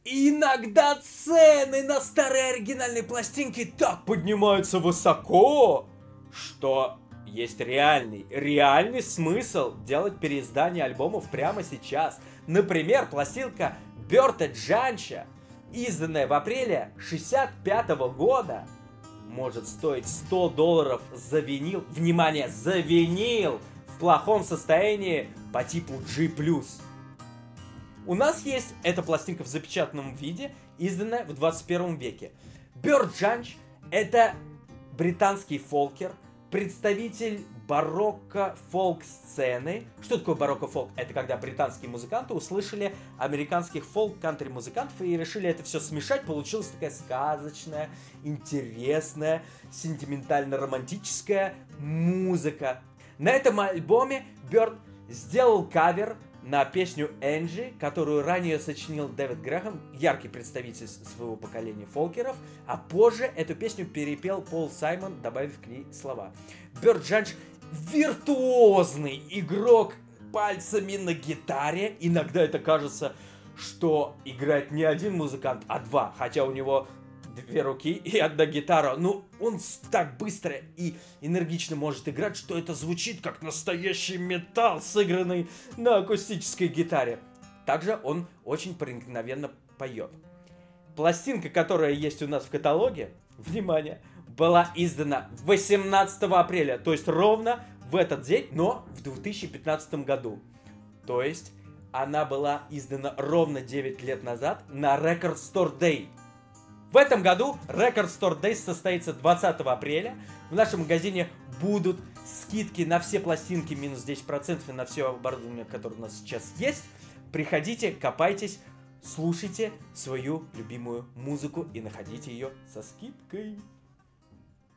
Иногда цены на старые оригинальные пластинки так поднимаются высоко, что есть реальный смысл делать переиздание альбомов прямо сейчас. Например, пластинка Берта Джанча, изданная в апреле 65 года, может стоить $100 за винил. Внимание, за винил! В плохом состоянии по типу G+. У нас есть эта пластинка в запечатанном виде, изданная в 21 веке. Берт Джанч — это британский фолкер, представитель барокко-фолк-сцены. Что такое барокко-фолк? Это когда британские музыканты услышали американских фолк-кантри-музыкантов и решили это все смешать. Получилась такая сказочная, интересная, сентиментально-романтическая музыка. На этом альбоме Берт сделал кавер на песню «Энджи», которую ранее сочинил Дэвид Грэхэм, яркий представитель своего поколения фолкеров, а позже эту песню перепел Пол Саймон, добавив к ней слова. Берт Джанч — виртуозный игрок пальцами на гитаре. Иногда это кажется, что играет не один музыкант, а два, хотя у него 2 руки и 1 гитара. Ну, он так быстро и энергично может играть, что это звучит как настоящий металл, сыгранный на акустической гитаре. Также он очень проникновенно поет. Пластинка, которая есть у нас в каталоге, внимание, была издана 18 апреля, то есть ровно в этот день, но в 2015 году. То есть она была издана ровно 9 лет назад на Record Store Day. В этом году Record Store Day состоится 20 апреля. В нашем магазине будут скидки на все пластинки, минус 10% и на все оборудование, которое у нас сейчас есть. Приходите, копайтесь, слушайте свою любимую музыку и находите ее со скидкой.